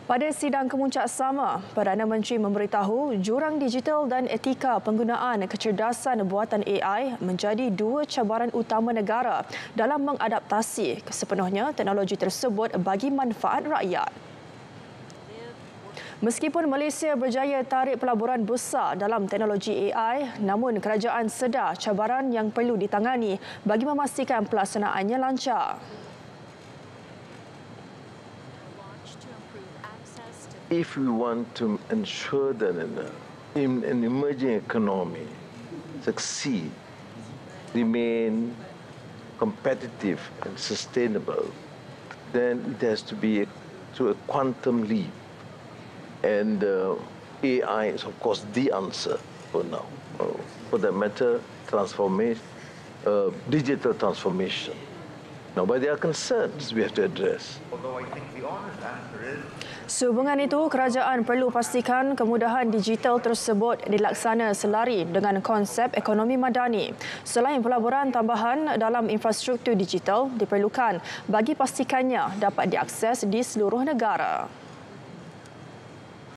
Pada sidang kemuncak sama, Perdana Menteri memberitahu jurang digital dan etika penggunaan kecerdasan buatan AI menjadi dua cabaran utama negara dalam mengadaptasi sepenuhnya teknologi tersebut bagi manfaat rakyat. Meskipun Malaysia berjaya tarik pelaburan besar dalam teknologi AI, namun kerajaan sedar cabaran yang perlu ditangani bagi memastikan pelaksanaannya lancar. If we want to ensure that in an emerging economy succeed, remain competitive and sustainable, then it has to be to a quantum leap. And AI is, of course, the answer for now. For that matter, digital transformation. Now, but there are concerns we have to address. Although I think the honest answer is Sehubungan itu, kerajaan perlu pastikan kemudahan digital tersebut dilaksana selari dengan konsep ekonomi madani. Selain pelaburan tambahan dalam infrastruktur digital diperlukan bagi pastikannya dapat diakses di seluruh negara.